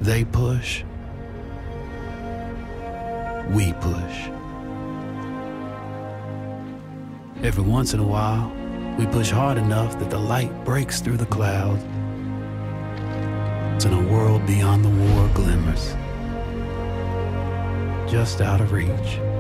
They push, we push. Every once in a while, we push hard enough that the light breaks through the clouds, and a world beyond the war glimmers, just out of reach.